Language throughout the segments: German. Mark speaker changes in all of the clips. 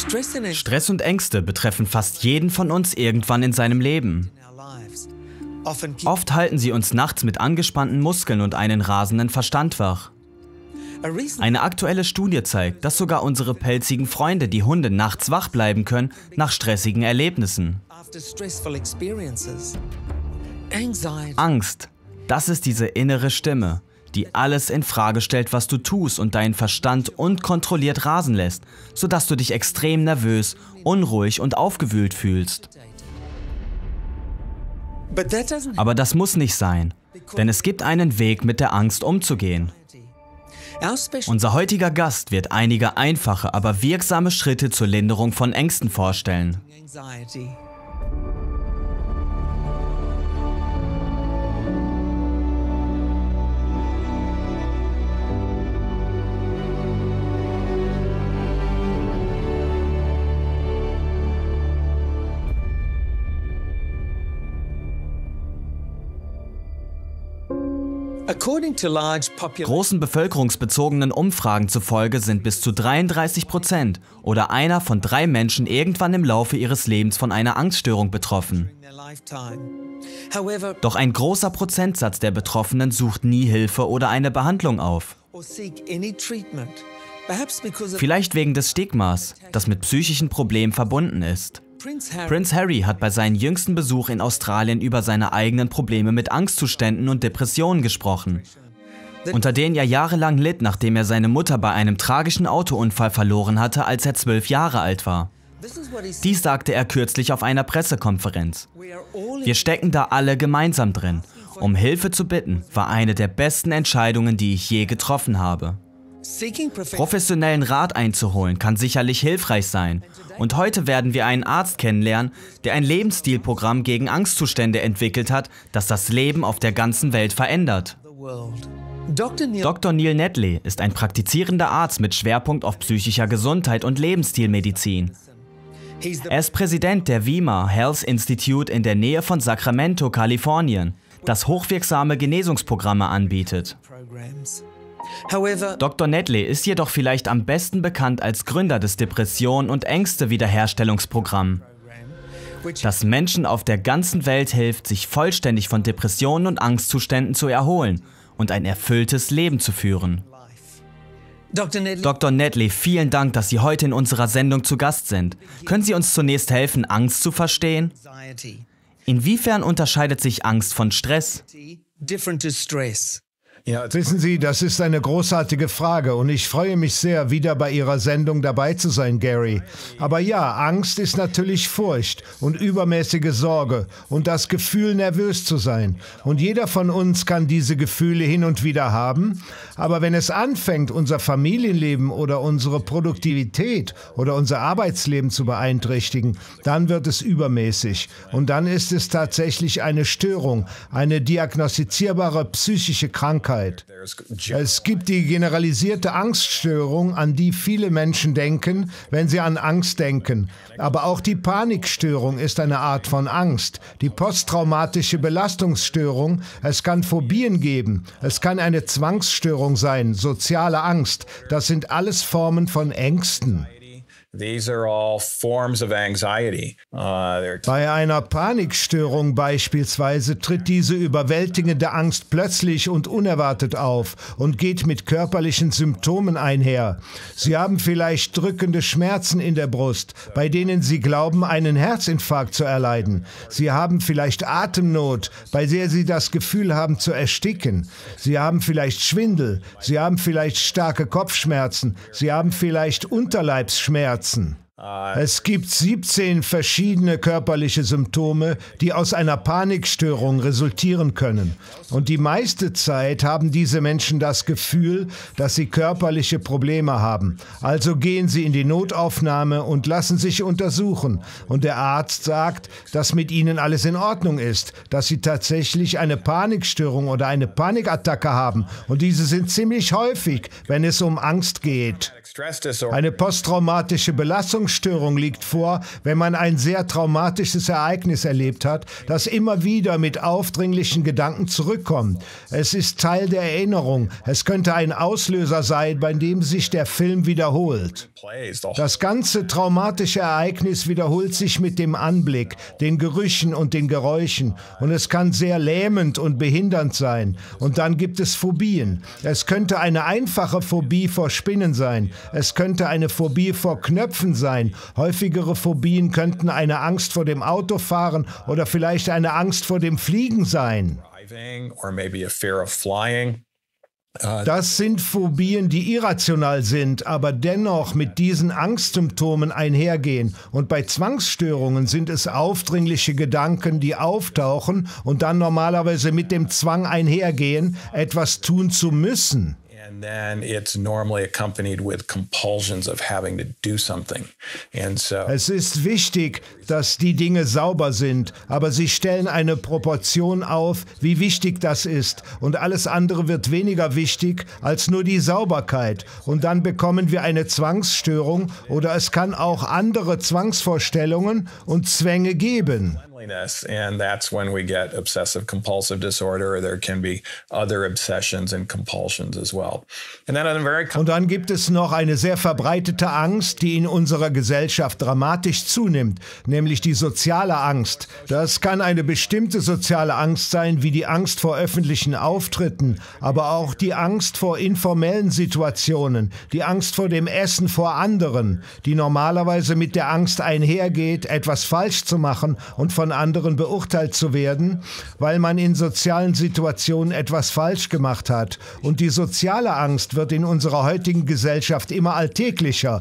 Speaker 1: Stress und Ängste betreffen fast jeden von uns irgendwann in seinem Leben. Oft halten sie uns nachts mit angespannten Muskeln und einen rasenden Verstand wach. Eine aktuelle Studie zeigt, dass sogar unsere pelzigen Freunde, die Hunde, nachts wach bleiben können nach stressigen Erlebnissen. Angst, das ist diese innere Stimme, die alles in Frage stellt, was du tust und deinen Verstand unkontrolliert rasen lässt, sodass du dich extrem nervös, unruhig und aufgewühlt fühlst. Aber das muss nicht sein, denn es gibt einen Weg, mit der Angst umzugehen. Unser heutiger Gast wird einige einfache, aber wirksame Schritte zur Linderung von Ängsten vorstellen. Großen bevölkerungsbezogenen Umfragen zufolge sind bis zu 33% oder einer von 3 Menschen irgendwann im Laufe ihres Lebens von einer Angststörung betroffen. Doch ein großer Prozentsatz der Betroffenen sucht nie Hilfe oder eine Behandlung auf. Vielleicht wegen des Stigmas, das mit psychischen Problemen verbunden ist. Prinz Harry hat bei seinem jüngsten Besuch in Australien über seine eigenen Probleme mit Angstzuständen und Depressionen gesprochen, unter denen er jahrelang litt, nachdem er seine Mutter bei einem tragischen Autounfall verloren hatte, als er 12 Jahre alt war. Dies sagte er kürzlich auf einer Pressekonferenz. Wir stecken da alle gemeinsam drin. Um Hilfe zu bitten, war eine der besten Entscheidungen, die ich je getroffen habe. Professionellen Rat einzuholen kann sicherlich hilfreich sein. Und heute werden wir einen Arzt kennenlernen, der ein Lebensstilprogramm gegen Angstzustände entwickelt hat, das das Leben auf der ganzen Welt verändert. Dr. Neil Netley ist ein praktizierender Arzt mit Schwerpunkt auf psychischer Gesundheit und Lebensstilmedizin. Er ist Präsident der Weimar Health Institute in der Nähe von Sacramento, Kalifornien, das hochwirksame Genesungsprogramme anbietet. Dr. Netley ist jedoch vielleicht am besten bekannt als Gründer des Depression- und Ängste-Wiederherstellungsprogramms, das Menschen auf der ganzen Welt hilft, sich vollständig von Depressionen und Angstzuständen zu erholen und ein erfülltes Leben zu führen. Dr. Netley, vielen Dank, dass Sie heute in unserer Sendung zu Gast sind. Können Sie uns zunächst helfen, Angst zu verstehen? Inwiefern unterscheidet sich Angst von Stress?
Speaker 2: Ja, wissen Sie, das ist eine großartige Frage und ich freue mich sehr, wieder bei Ihrer Sendung dabei zu sein, Gary. Aber ja, Angst ist natürlich Furcht und übermäßige Sorge und das Gefühl, nervös zu sein. Und jeder von uns kann diese Gefühle hin und wieder haben. Aber wenn es anfängt, unser Familienleben oder unsere Produktivität oder unser Arbeitsleben zu beeinträchtigen, dann wird es übermäßig. Und dann ist es tatsächlich eine Störung, eine diagnostizierbare psychische Krankheit. Es gibt die generalisierte Angststörung, an die viele Menschen denken, wenn sie an Angst denken. Aber auch die Panikstörung ist eine Art von Angst. Die posttraumatische Belastungsstörung, es kann Phobien geben, es kann eine Zwangsstörung sein, soziale Angst. Das sind alles Formen von Ängsten.
Speaker 3: These are all forms of anxiety.
Speaker 2: Bei einer Panikstörung beispielsweise tritt diese überwältigende Angst plötzlich und unerwartet auf und geht mit körperlichen Symptomen einher. Sie haben vielleicht drückende Schmerzen in der Brust, bei denen Sie glauben, einen Herzinfarkt zu erleiden. Sie haben vielleicht Atemnot, bei der Sie das Gefühl haben zu ersticken. Sie haben vielleicht Schwindel, Sie haben vielleicht starke Kopfschmerzen, Sie haben vielleicht Unterleibsschmerzen. Es gibt 17 verschiedene körperliche Symptome, die aus einer Panikstörung resultieren können. Und die meiste Zeit haben diese Menschen das Gefühl, dass sie körperliche Probleme haben. Also gehen sie in die Notaufnahme und lassen sich untersuchen. Und der Arzt sagt, dass mit ihnen alles in Ordnung ist, dass sie tatsächlich eine Panikstörung oder eine Panikattacke haben. Und diese sind ziemlich häufig, wenn es um Angst geht. Eine posttraumatische Belastungsstörung Zwangsstörung liegt vor, wenn man ein sehr traumatisches Ereignis erlebt hat, das immer wieder mit aufdringlichen Gedanken zurückkommt. Es ist Teil der Erinnerung. Es könnte ein Auslöser sein, bei dem sich der Film wiederholt. Das ganze traumatische Ereignis wiederholt sich mit dem Anblick, den Gerüchen und den Geräuschen. Und es kann sehr lähmend und behindernd sein. Und dann gibt es Phobien. Es könnte eine einfache Phobie vor Spinnen sein. Es könnte eine Phobie vor Knöpfen sein. Häufigere Phobien könnten eine Angst vor dem Autofahren oder vielleicht eine Angst vor dem Fliegen sein. Das sind Phobien, die irrational sind, aber dennoch mit diesen Angstsymptomen einhergehen. Und bei Zwangsstörungen sind es aufdringliche Gedanken, die auftauchen und dann normalerweise mit dem Zwang einhergehen, etwas tun zu müssen.
Speaker 3: And then it's normally accompanied with compulsions of having to do something. And so
Speaker 2: es ist wichtig, dass die Dinge sauber sind, aber sie stellen eine Proportion auf, wie wichtig das ist. Und alles andere wird weniger wichtig als nur die Sauberkeit. Und dann bekommen wir eine Zwangsstörung oder es kann auch andere Zwangsvorstellungen und Zwänge geben.
Speaker 3: And that's when we get obsessive compulsive disorder, or there can be other obsessions and compulsions as well.
Speaker 2: Und dann gibt es noch eine sehr verbreitete Angst, die in unserer Gesellschaft dramatisch zunimmt, nämlich die soziale Angst. Das kann eine bestimmte soziale Angst sein, wie die Angst vor öffentlichen Auftritten, aber auch die Angst vor informellen Situationen, die Angst vor dem Essen vor anderen, die normalerweise mit der Angst einhergeht, etwas falsch zu machen und von anderen beurteilt zu werden, weil man in sozialen Situationen etwas falsch gemacht hat. Und die soziale Angst wird in unserer heutigen Gesellschaft immer alltäglicher.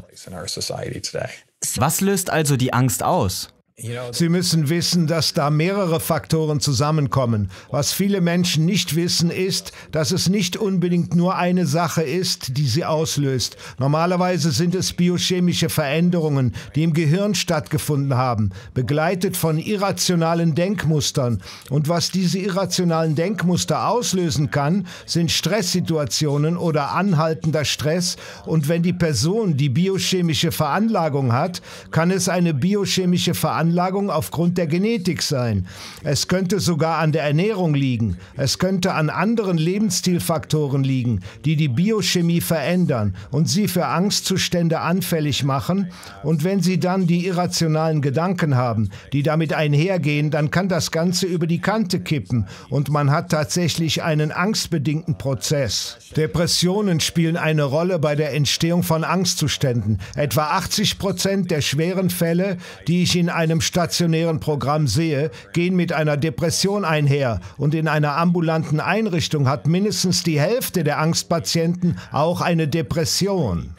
Speaker 1: Was löst also die Angst aus?
Speaker 2: Sie müssen wissen, dass da mehrere Faktoren zusammenkommen. Was viele Menschen nicht wissen, ist, dass es nicht unbedingt nur eine Sache ist, die sie auslöst. Normalerweise sind es biochemische Veränderungen, die im Gehirn stattgefunden haben, begleitet von irrationalen Denkmustern. Und was diese irrationalen Denkmuster auslösen kann, sind Stresssituationen oder anhaltender Stress. Und wenn die Person die biochemische Veranlagung hat, kann es eine biochemische Veranlagung aufgrund der Genetik sein. Es könnte sogar an der Ernährung liegen. Es könnte an anderen Lebensstilfaktoren liegen, die die Biochemie verändern und sie für Angstzustände anfällig machen. Und wenn Sie dann die irrationalen Gedanken haben, die damit einhergehen, dann kann das Ganze über die Kante kippen und man hat tatsächlich einen angstbedingten Prozess. Depressionen spielen eine Rolle bei der Entstehung von Angstzuständen. Etwa 80% der schweren Fälle, die ich in einem stationären Programm sehe, gehen mit einer Depression einher. Und in einer ambulanten Einrichtung hat mindestens die Hälfte der Angstpatienten auch eine Depression.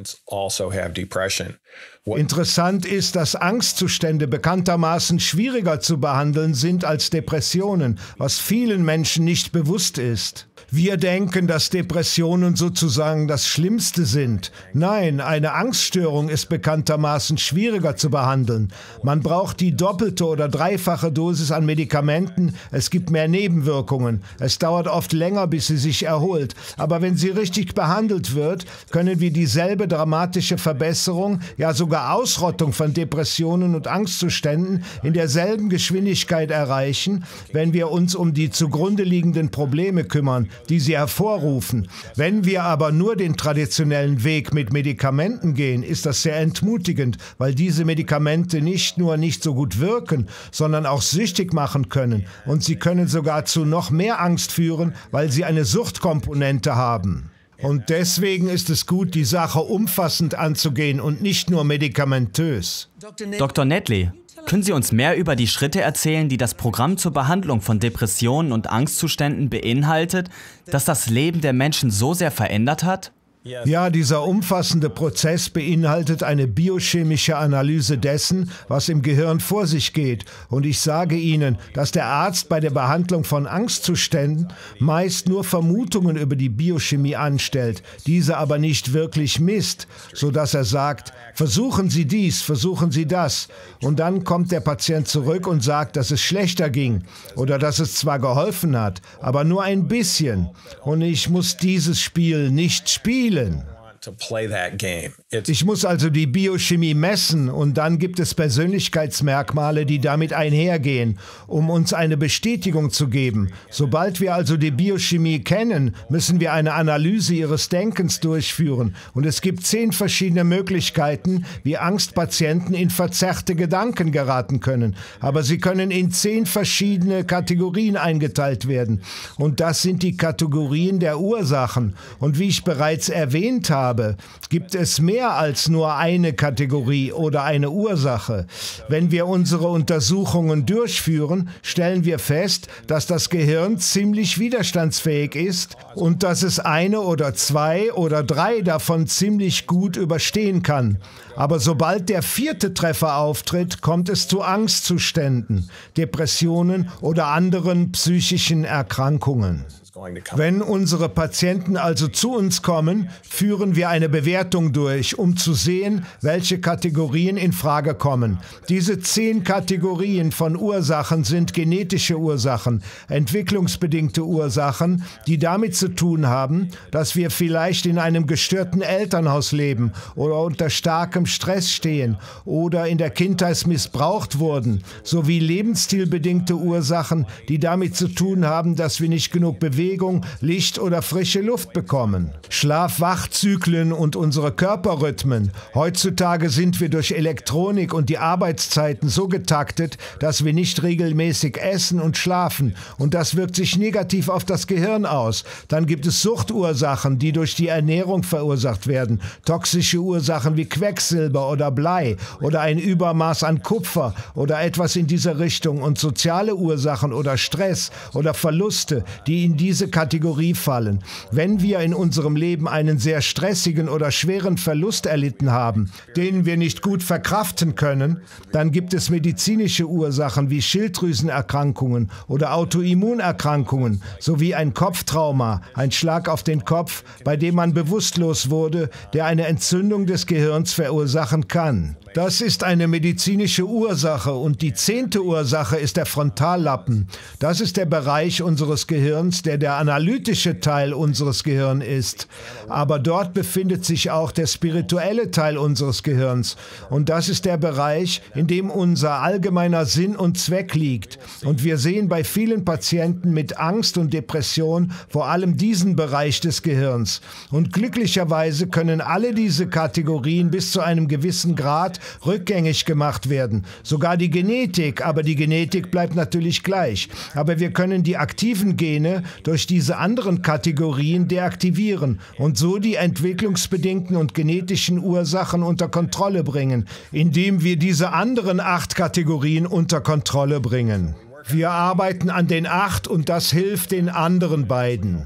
Speaker 2: Interessant ist, dass Angstzustände bekanntermaßen schwieriger zu behandeln sind als Depressionen, was vielen Menschen nicht bewusst ist. Wir denken, dass Depressionen sozusagen das Schlimmste sind. Nein, eine Angststörung ist bekanntermaßen schwieriger zu behandeln. Man braucht die doppelte oder dreifache Dosis an Medikamenten. Es gibt mehr Nebenwirkungen. Es dauert oft länger, bis sie sich erholt. Aber wenn sie richtig behandelt wird, können wir dieselbe dramatische Verbesserung, ja sogar Ausrottung von Depressionen und Angstzuständen in derselben Geschwindigkeit erreichen, wenn wir uns um die zugrunde liegenden Probleme kümmern, die sie hervorrufen. Wenn wir aber nur den traditionellen Weg mit Medikamenten gehen, ist das sehr entmutigend, weil diese Medikamente nicht nur nicht so gut wirken, sondern auch süchtig machen können. Und sie können sogar zu noch mehr Angst führen, weil sie eine Suchtkomponente haben. Und deswegen ist es gut, die Sache umfassend anzugehen und nicht nur medikamentös.
Speaker 1: Dr. Netley, können Sie uns mehr über die Schritte erzählen, die das Programm zur Behandlung von Depressionen und Angstzuständen beinhaltet, das das Leben der Menschen so sehr verändert hat?
Speaker 2: Ja, dieser umfassende Prozess beinhaltet eine biochemische Analyse dessen, was im Gehirn vor sich geht. Und ich sage Ihnen, dass der Arzt bei der Behandlung von Angstzuständen meist nur Vermutungen über die Biochemie anstellt, diese aber nicht wirklich misst, sodass er sagt, versuchen Sie dies, versuchen Sie das. Und dann kommt der Patient zurück und sagt, dass es schlechter ging oder dass es zwar geholfen hat, aber nur ein bisschen. Und ich muss dieses Spiel nicht spielen.
Speaker 3: to play that game.
Speaker 2: Ich muss also die Biochemie messen und dann gibt es Persönlichkeitsmerkmale, die damit einhergehen, um uns eine Bestätigung zu geben. Sobald wir also die Biochemie kennen, müssen wir eine Analyse ihres Denkens durchführen. Und es gibt 10 verschiedene Möglichkeiten, wie Angstpatienten in verzerrte Gedanken geraten können. Aber sie können in 10 verschiedene Kategorien eingeteilt werden. Und das sind die Kategorien der Ursachen. Und wie ich bereits erwähnt habe, gibt es mehr als nur eine Kategorie oder eine Ursache. Wenn wir unsere Untersuchungen durchführen, stellen wir fest, dass das Gehirn ziemlich widerstandsfähig ist und dass es eine oder 2 oder 3 davon ziemlich gut überstehen kann. Aber sobald der 4. Treffer auftritt, kommt es zu Angstzuständen, Depressionen oder anderen psychischen Erkrankungen. Wenn unsere Patienten also zu uns kommen, führen wir eine Bewertung durch, um zu sehen, welche Kategorien in Frage kommen. Diese 10 Kategorien von Ursachen sind genetische Ursachen, entwicklungsbedingte Ursachen, die damit zu tun haben, dass wir vielleicht in einem gestörten Elternhaus leben oder unter starkem Stress stehen oder in der Kindheit missbraucht wurden, sowie lebensstilbedingte Ursachen, die damit zu tun haben, dass wir nicht genug Bewegung, Licht oder frische Luft bekommen. Schlaf-Wach-Zyklen und unsere Körperrhythmen. Heutzutage sind wir durch Elektronik und die Arbeitszeiten so getaktet, dass wir nicht regelmäßig essen und schlafen. Und das wirkt sich negativ auf das Gehirn aus. Dann gibt es Suchtursachen, die durch die Ernährung verursacht werden. Toxische Ursachen wie Quecksilber oder Blei oder ein Übermaß an Kupfer oder etwas in dieser Richtung. Und soziale Ursachen oder Stress oder Verluste, die in diese Kategorie fallen. Wenn wir in unserem Leben einen sehr stressigen oder schweren Verlust erlitten haben, den wir nicht gut verkraften können, dann gibt es medizinische Ursachen wie Schilddrüsenerkrankungen oder Autoimmunerkrankungen sowie ein Kopftrauma, ein Schlag auf den Kopf, bei dem man bewusstlos wurde, der eine Entzündung des Gehirns verursachen kann. Das ist eine medizinische Ursache und die 10. Ursache ist der Frontallappen. Das ist der Bereich unseres Gehirns, der analytische Teil unseres Gehirns ist. Aber dort befindet sich auch der spirituelle Teil unseres Gehirns. Und das ist der Bereich, in dem unser allgemeiner Sinn und Zweck liegt. Und wir sehen bei vielen Patienten mit Angst und Depression vor allem diesen Bereich des Gehirns. Und glücklicherweise können alle diese Kategorien bis zu einem gewissen Grad rückgängig gemacht werden. Sogar die Genetik, aber die Genetik bleibt natürlich gleich. Aber wir können die aktiven Gene durch diese anderen Kategorien deaktivieren und so die entwicklungsbedingten und genetischen Ursachen unter Kontrolle bringen, indem wir diese anderen 8 Kategorien unter Kontrolle bringen. Wir arbeiten an den 8 und das hilft den anderen beiden.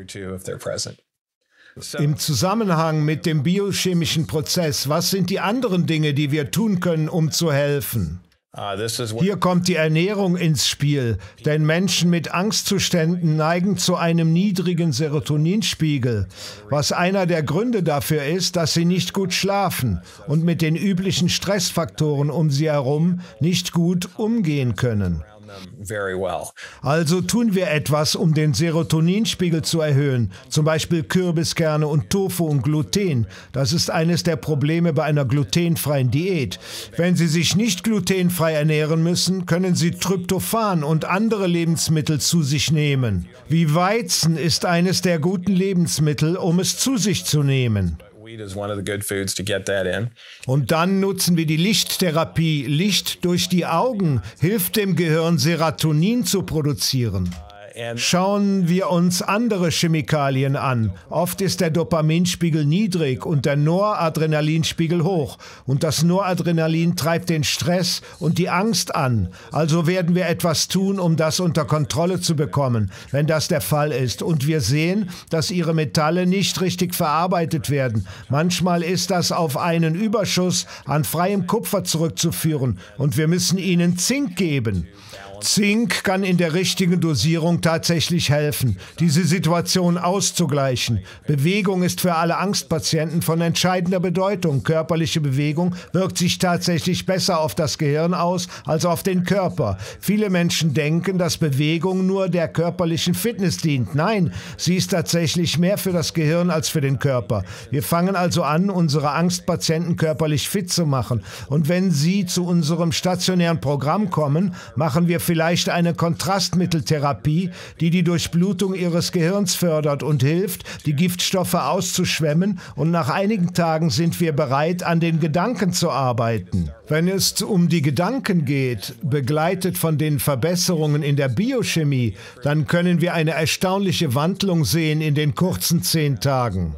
Speaker 2: Im Zusammenhang mit dem biochemischen Prozess, was sind die anderen Dinge, die wir tun können, um zu helfen? Hier kommt die Ernährung ins Spiel, denn Menschen mit Angstzuständen neigen zu einem niedrigen Serotoninspiegel, was einer der Gründe dafür ist, dass sie nicht gut schlafen und mit den üblichen Stressfaktoren um sie herum nicht gut umgehen können. Also tun wir etwas, um den Serotoninspiegel zu erhöhen, zum Beispiel Kürbiskerne und Tofu und Gluten. Das ist eines der Probleme bei einer glutenfreien Diät. Wenn Sie sich nicht glutenfrei ernähren müssen, können Sie Tryptophan und andere Lebensmittel zu sich nehmen. Wie Weizen ist eines der guten Lebensmittel, um es zu sich zu nehmen. Und dann nutzen wir die Lichttherapie. Licht durch die Augen hilft dem Gehirn, Serotonin zu produzieren. Schauen wir uns andere Chemikalien an. Oft ist der Dopaminspiegel niedrig und der Noradrenalinspiegel hoch. Und das Noradrenalin treibt den Stress und die Angst an. Also werden wir etwas tun, um das unter Kontrolle zu bekommen, wenn das der Fall ist. Und wir sehen, dass ihre Metalle nicht richtig verarbeitet werden. Manchmal ist das auf einen Überschuss an freiem Kupfer zurückzuführen und wir müssen ihnen Zink geben. Zink kann in der richtigen Dosierung tatsächlich helfen, diese Situation auszugleichen. Bewegung ist für alle Angstpatienten von entscheidender Bedeutung. Körperliche Bewegung wirkt sich tatsächlich besser auf das Gehirn aus als auf den Körper. Viele Menschen denken, dass Bewegung nur der körperlichen Fitness dient. Nein, sie ist tatsächlich mehr für das Gehirn als für den Körper. Wir fangen also an, unsere Angstpatienten körperlich fit zu machen. Und wenn sie zu unserem stationären Programm kommen, machen wir vielleicht eine Kontrastmitteltherapie, die die Durchblutung ihres Gehirns fördert und hilft, die Giftstoffe auszuschwemmen, und nach einigen Tagen sind wir bereit, an den Gedanken zu arbeiten. Wenn es um die Gedanken geht, begleitet von den Verbesserungen in der Biochemie, dann können wir eine erstaunliche Wandlung sehen in den kurzen 10 Tagen.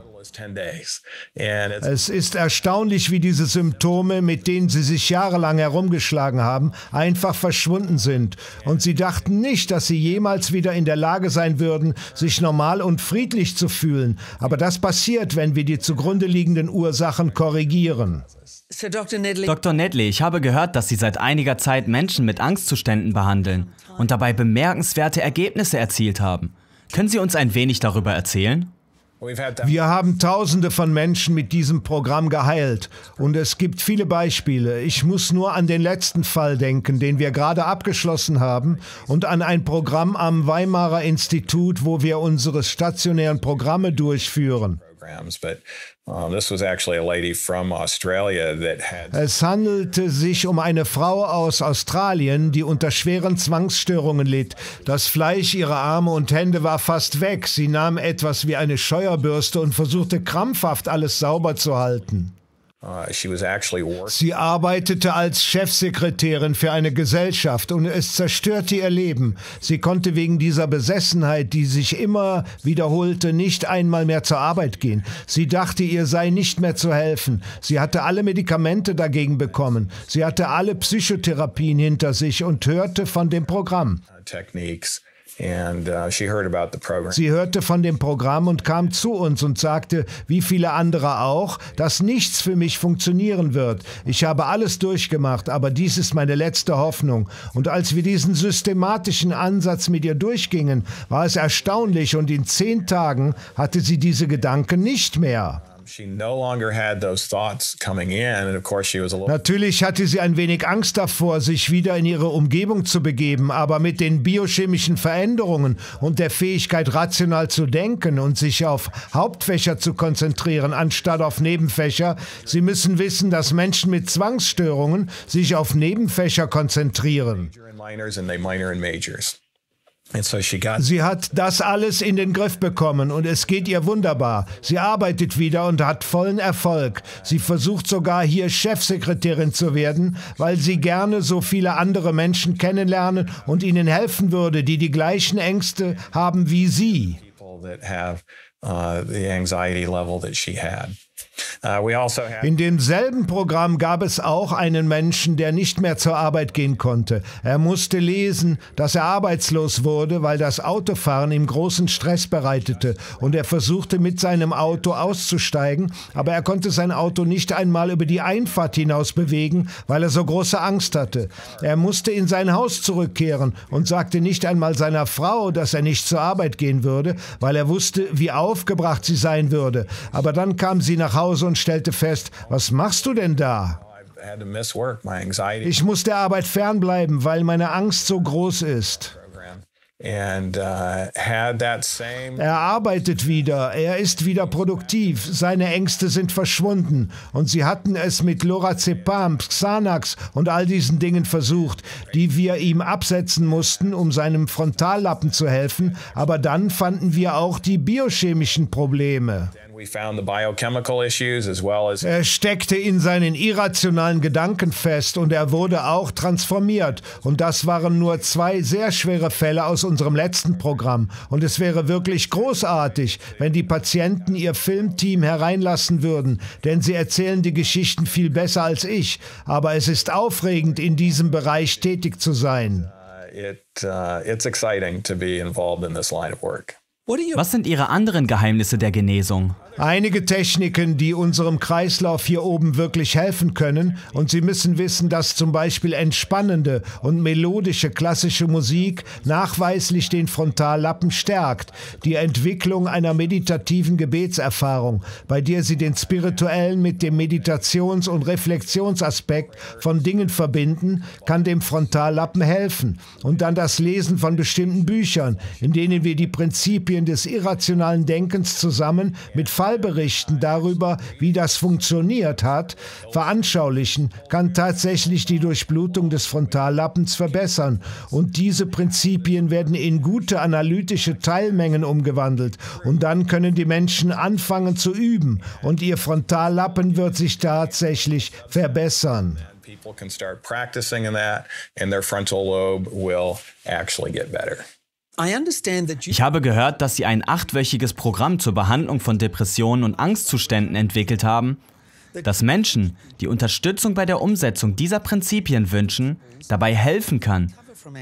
Speaker 2: Es ist erstaunlich, wie diese Symptome, mit denen sie sich jahrelang herumgeschlagen haben, einfach verschwunden sind. Und sie dachten nicht, dass sie jemals wieder in der Lage sein würden, sich normal und friedlich zu fühlen. Aber das passiert, wenn wir die zugrunde liegenden Ursachen korrigieren.
Speaker 1: Dr. Nedley, ich habe gehört, dass Sie seit einiger Zeit Menschen mit Angstzuständen behandeln und dabei bemerkenswerte Ergebnisse erzielt haben. Können Sie uns ein wenig darüber erzählen?
Speaker 2: Wir haben Tausende von Menschen mit diesem Programm geheilt und es gibt viele Beispiele. Ich muss nur an den letzten Fall denken, den wir gerade abgeschlossen haben, und an ein Programm am Weimarer Institut, wo wir unsere stationären Programme durchführen. Es handelte sich um eine Frau aus Australien, die unter schweren Zwangsstörungen litt. Das Fleisch ihrer Arme und Hände war fast weg. Sie nahm etwas wie eine Scheuerbürste und versuchte krampfhaft, alles sauber zu halten. Sie arbeitete als Chefsekretärin für eine Gesellschaft und es zerstörte ihr Leben. Sie konnte wegen dieser Besessenheit, die sich immer wiederholte, nicht einmal mehr zur Arbeit gehen. Sie dachte, ihr sei nicht mehr zu helfen. Sie hatte alle Medikamente dagegen bekommen. Sie hatte alle Psychotherapien hinter sich und hörte von dem Programm. Sie hörte von dem Programm und kam zu uns und sagte, wie viele andere auch, dass nichts für mich funktionieren wird. Ich habe alles durchgemacht, aber dies ist meine letzte Hoffnung. Und als wir diesen systematischen Ansatz mit ihr durchgingen, war es erstaunlich, und in 10 Tagen hatte sie diese Gedanken nicht mehr. Natürlich hatte sie ein wenig Angst davor, sich wieder in ihre Umgebung zu begeben, aber mit den biochemischen Veränderungen und der Fähigkeit, rational zu denken und sich auf Hauptfächer zu konzentrieren, anstatt auf Nebenfächer. Sie müssen wissen, dass Menschen mit Zwangsstörungen sich auf Nebenfächer konzentrieren. Sie hat das alles in den Griff bekommen und es geht ihr wunderbar. Sie arbeitet wieder und hat vollen Erfolg. Sie versucht sogar hier Chefsekretärin zu werden, weil sie gerne so viele andere Menschen kennenlernen und ihnen helfen würde, die die gleichen Ängste haben wie sie. In demselben Programm gab es auch einen Menschen, der nicht mehr zur Arbeit gehen konnte. Er musste lesen, dass er arbeitslos wurde, weil das Autofahren ihm großen Stress bereitete. Und er versuchte, mit seinem Auto auszusteigen, aber er konnte sein Auto nicht einmal über die Einfahrt hinaus bewegen, weil er so große Angst hatte. Er musste in sein Haus zurückkehren und sagte nicht einmal seiner Frau, dass er nicht zur Arbeit gehen würde, weil er wusste, wie aufgebracht sie sein würde. Aber dann kam sie nach Hause und stellte fest, was machst du denn da? Ich muss der Arbeit fernbleiben, weil meine Angst so groß ist. Er arbeitet wieder, er ist wieder produktiv, seine Ängste sind verschwunden und sie hatten es mit Lorazepam, Xanax und all diesen Dingen versucht, die wir ihm absetzen mussten, um seinem Frontallappen zu helfen, aber dann fanden wir auch die biochemischen Probleme. Er steckte in seinen irrationalen Gedanken fest und er wurde auch transformiert. Und das waren nur 2 sehr schwere Fälle aus unserem letzten Programm. Und es wäre wirklich großartig, wenn die Patienten ihr Filmteam hereinlassen würden, denn sie erzählen die Geschichten viel besser als ich. Aber es ist aufregend, in diesem Bereich tätig zu sein.
Speaker 3: It's exciting to be involved in this line of work.
Speaker 1: Was sind Ihre anderen Geheimnisse der Genesung?
Speaker 2: Einige Techniken, die unserem Kreislauf hier oben wirklich helfen können. Und Sie müssen wissen, dass zum Beispiel entspannende und melodische klassische Musik nachweislich den Frontallappen stärkt. Die Entwicklung einer meditativen Gebetserfahrung, bei der Sie den spirituellen mit dem Meditations- und Reflexionsaspekt von Dingen verbinden, kann dem Frontallappen helfen. Und dann das Lesen von bestimmten Büchern, in denen wir die Prinzipien des irrationalen Denkens zusammen mit Fallberichten darüber, wie das funktioniert hat, veranschaulichen, kann tatsächlich die Durchblutung des Frontallappens verbessern. Und diese Prinzipien werden in gute analytische Teilmengen umgewandelt. Und dann können die Menschen anfangen zu üben. Und ihr Frontallappen wird sich tatsächlich verbessern.
Speaker 3: People can start practicing in that, and their frontal lobe will actually get better.
Speaker 1: Ich habe gehört, dass Sie ein 8-wöchiges Programm zur Behandlung von Depressionen und Angstzuständen entwickelt haben, das Menschen, die Unterstützung bei der Umsetzung dieser Prinzipien wünschen, dabei helfen kann.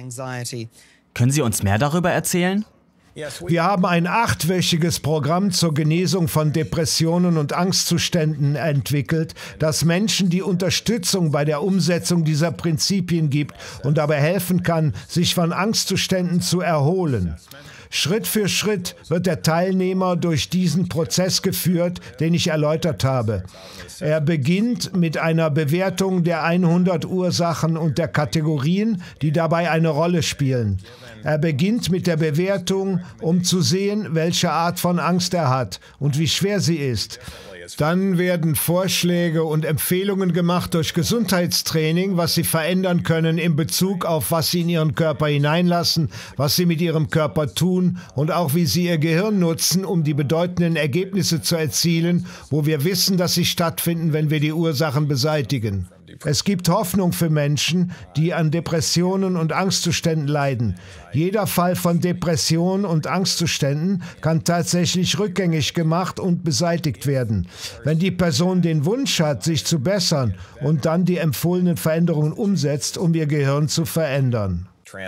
Speaker 1: Können Sie uns mehr darüber erzählen?
Speaker 2: Wir haben ein 8-wöchiges Programm zur Genesung von Depressionen und Angstzuständen entwickelt, das Menschen die Unterstützung bei der Umsetzung dieser Prinzipien gibt und dabei helfen kann, sich von Angstzuständen zu erholen. Schritt für Schritt wird der Teilnehmer durch diesen Prozess geführt, den ich erläutert habe. Er beginnt mit einer Bewertung der 100 Ursachen und der Kategorien, die dabei eine Rolle spielen. Er beginnt mit der Bewertung, um zu sehen, welche Art von Angst er hat und wie schwer sie ist. Dann werden Vorschläge und Empfehlungen gemacht durch Gesundheitstraining, was Sie verändern können in Bezug auf, was Sie in Ihren Körper hineinlassen, was Sie mit Ihrem Körper tun und auch wie Sie Ihr Gehirn nutzen, um die bedeutenden Ergebnisse zu erzielen, wo wir wissen, dass sie stattfinden, wenn wir die Ursachen beseitigen. Es gibt Hoffnung für Menschen, die an Depressionen und Angstzuständen leiden. Jeder Fall von Depressionen und Angstzuständen kann tatsächlich rückgängig gemacht und beseitigt werden, wenn die Person den Wunsch hat, sich zu bessern und dann die empfohlenen Veränderungen umsetzt, um ihr Gehirn zu verändern.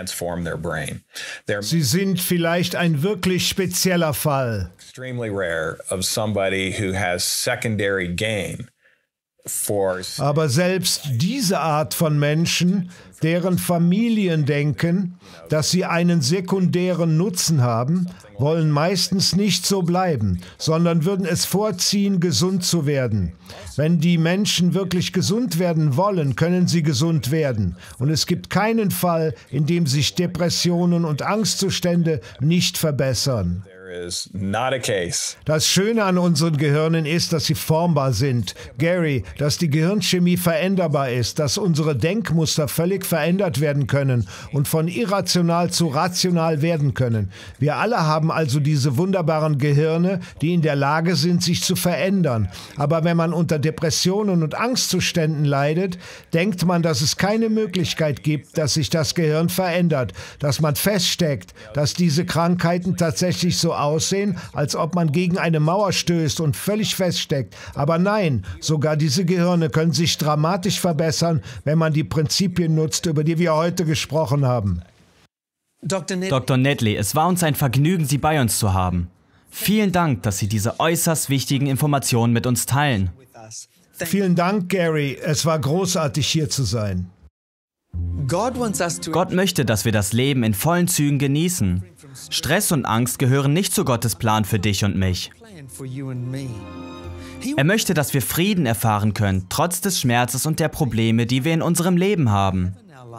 Speaker 2: Sie sind vielleicht ein wirklich spezieller Fall.
Speaker 3: Extremely rare of somebody who has secondary gain.
Speaker 2: Aber selbst diese Art von Menschen, deren Familien denken, dass sie einen sekundären Nutzen haben, wollen meistens nicht so bleiben, sondern würden es vorziehen, gesund zu werden. Wenn die Menschen wirklich gesund werden wollen, können sie gesund werden. Und es gibt keinen Fall, in dem sich Depressionen und Angstzustände nicht verbessern. Das Schöne an unseren Gehirnen ist, dass sie formbar sind. Gary, dass die Gehirnchemie veränderbar ist, dass unsere Denkmuster völlig verändert werden können und von irrational zu rational werden können. Wir alle haben also diese wunderbaren Gehirne, die in der Lage sind, sich zu verändern. Aber wenn man unter Depressionen und Angstzuständen leidet, denkt man, dass es keine Möglichkeit gibt, dass sich das Gehirn verändert, dass man feststeckt, dass diese Krankheiten tatsächlich so aussehen, als ob man gegen eine Mauer stößt und völlig feststeckt. Aber nein, sogar diese Gehirne können sich dramatisch verbessern, wenn man die Prinzipien nutzt, über die wir heute gesprochen haben.
Speaker 1: Dr. Nedley, es war uns ein Vergnügen, Sie bei uns zu haben. Vielen Dank, dass Sie diese äußerst wichtigen Informationen mit uns teilen.
Speaker 2: Vielen Dank, Gary. Es war großartig, hier zu sein.
Speaker 1: Gott möchte, dass wir das Leben in vollen Zügen genießen. Stress und Angst gehören nicht zu Gottes Plan für dich und mich. Er möchte, dass wir Frieden erfahren können, trotz des Schmerzes und der Probleme, die wir in unserem Leben haben.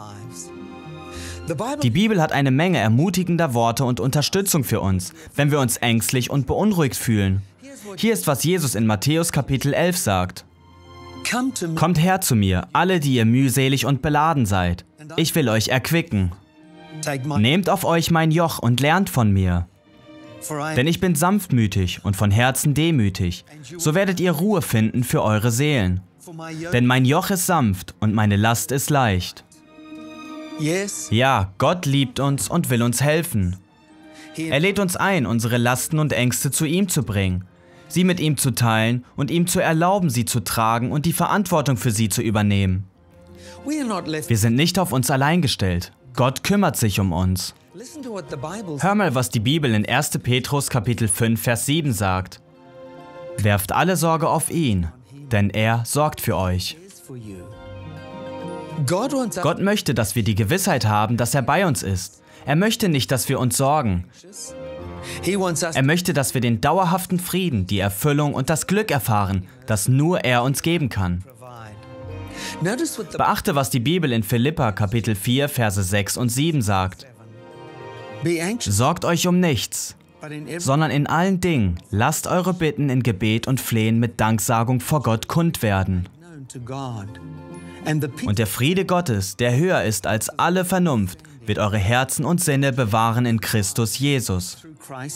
Speaker 1: Die Bibel hat eine Menge ermutigender Worte und Unterstützung für uns, wenn wir uns ängstlich und beunruhigt fühlen. Hier ist, was Jesus in Matthäus Kapitel 11 sagt. Kommt her zu mir, alle, die ihr mühselig und beladen seid. Ich will euch erquicken. Nehmt auf euch mein Joch und lernt von mir. Denn ich bin sanftmütig und von Herzen demütig. So werdet ihr Ruhe finden für eure Seelen. Denn mein Joch ist sanft und meine Last ist leicht. Ja, Gott liebt uns und will uns helfen. Er lädt uns ein, unsere Lasten und Ängste zu ihm zu bringen, sie mit ihm zu teilen und ihm zu erlauben, sie zu tragen und die Verantwortung für sie zu übernehmen. Wir sind nicht auf uns allein gestellt. Gott kümmert sich um uns. Hör mal, was die Bibel in 1. Petrus Kapitel 5, Vers 7 sagt. Werft alle Sorge auf ihn, denn er sorgt für euch. Gott möchte, dass wir die Gewissheit haben, dass er bei uns ist. Er möchte nicht, dass wir uns sorgen. Er möchte, dass wir den dauerhaften Frieden, die Erfüllung und das Glück erfahren, das nur er uns geben kann. Beachte, was die Bibel in Philipper Kapitel 4, Verse 6 und 7 sagt. Sorgt euch um nichts, sondern in allen Dingen lasst eure Bitten in Gebet und Flehen mit Danksagung vor Gott kund werden. Und der Friede Gottes, der höher ist als alle Vernunft, wird eure Herzen und Sinne bewahren in Christus Jesus.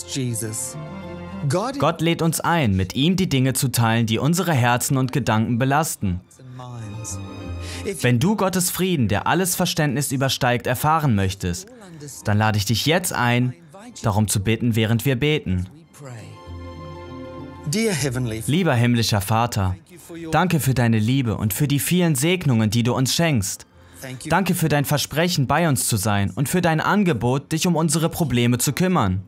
Speaker 1: Gott lädt uns ein, mit ihm die Dinge zu teilen, die unsere Herzen und Gedanken belasten. Wenn du Gottes Frieden, der alles Verständnis übersteigt, erfahren möchtest, dann lade ich dich jetzt ein, darum zu bitten, während wir beten. Lieber himmlischer Vater, danke für deine Liebe und für die vielen Segnungen, die du uns schenkst. Danke für dein Versprechen, bei uns zu sein und für dein Angebot, dich um unsere Probleme zu kümmern.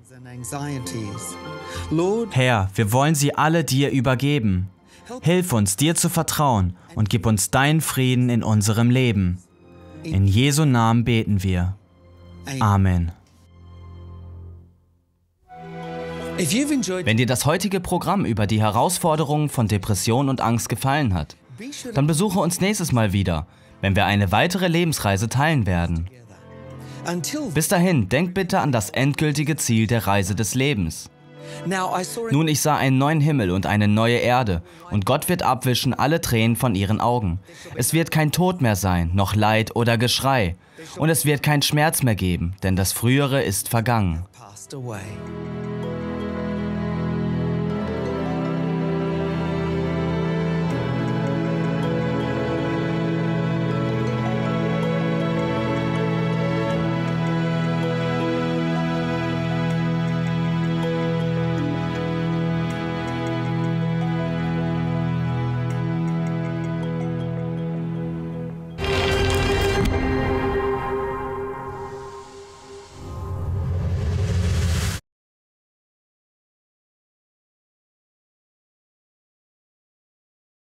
Speaker 1: Herr, wir wollen sie alle dir übergeben. Hilf uns, dir zu vertrauen und gib uns deinen Frieden in unserem Leben. In Jesu Namen beten wir. Amen. Wenn dir das heutige Programm über die Herausforderungen von Depression und Angst gefallen hat, dann besuche uns nächstes Mal wieder, wenn wir eine weitere Lebensreise teilen werden. Bis dahin, denk bitte an das endgültige Ziel der Reise des Lebens. Nun, ich sah einen neuen Himmel und eine neue Erde, und Gott wird abwischen alle Tränen von ihren Augen. Es wird kein Tod mehr sein, noch Leid oder Geschrei, und es wird kein Schmerz mehr geben, denn das Frühere ist vergangen.